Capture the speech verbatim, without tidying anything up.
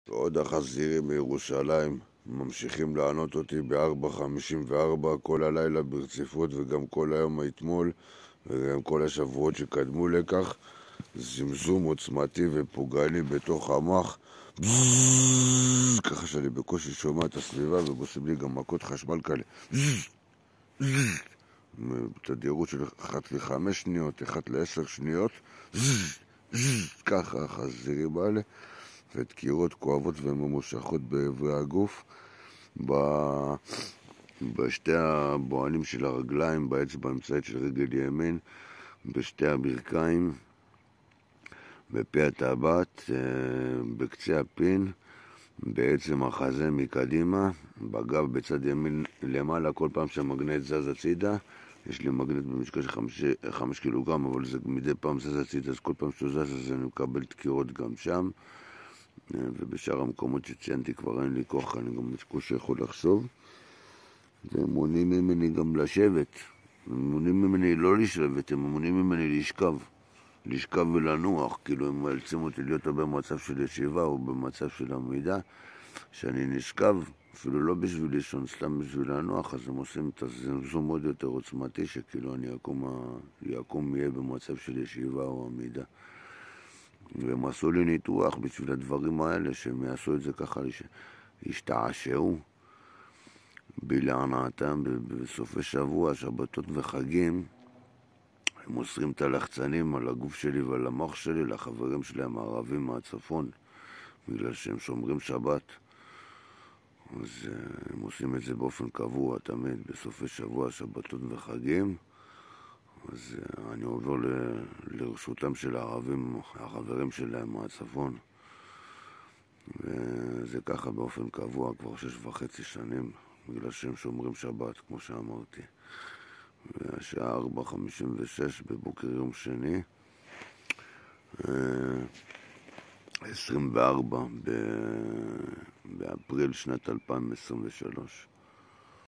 עוד החזירים מירושלים ממשיכים לענות אותי ב-ארבע חמישים וארבע כל הלילה ברציפות, וגם כל היום האתמול וגם כל השבועות שקדמו לכך. זמזום עוצמתי ופוגעני בתוך המוח, ככה שאני בקושי שומע את הסביבה, ובעושים לי גם מכות חשמל כאלה, בתדירות של אחת לחמש שניות, אחת לעשר שניות, ככה החזירים האלה, ודקירות כואבות וממושכות בעברי הגוף, בשתי הבוענים של הרגליים, באצבע האמצעית של רגל ימין, בשתי הברכיים, בפה הטבעת, בקצה הפין, בעצם החזה מקדימה, בגב בצד ימין למעלה. כל פעם שהמגנט זז הצידה, יש לי מגנט במשקל של חמש, חמש קילוגרם, אבל זה מדי פעם זז הצידה, אז כל פעם שהוא זז אז אני מקבל דקירות גם שם, ובשאר המקומות שציינתי כבר אין לי כוח, אני גם קושי יכול לחשוב. והם מונעים ממני גם לשבת, הם מונעים ממני לא לשבת, הם מונעים ממני לשכב, לשכב ולנוח, כאילו הם מאלצים אותי להיות או במצב של ישיבה או במצב של עמידה, שאני נשכב, אפילו לא בשביל לישון, סתם בשביל לנוח, אז הם עושים את הזמזום עוד יותר עוצמתי, שכאילו אני יקום, יקום יהיה במצב של ישיבה או עמידה. והם עשו לי ניתוח בשביל הדברים האלה, שהם יעשו את זה ככה, שישתעשעו בלהנאתם בסופי שבוע, שבתות וחגים. הם מוסרים את הלחצנים על הגוף שלי ועל המוח שלי לחברים שלהם הערבים מהצפון, בגלל שהם שומרים שבת. אז הם עושים את זה באופן קבוע תמיד בסופי שבוע, שבתות וחגים. אז אני עובר ל... לרשותם של הערבים, החברים שלהם מהצפון, וזה ככה באופן קבוע כבר שש וחצי שנים, בגלל שהם שומרים שבת, כמו שאמרתי. והשעה ארבע חמישים ושש בבוקר יום שני, עשרים וארבע באפריל שנת אלפיים עשרים ושלוש.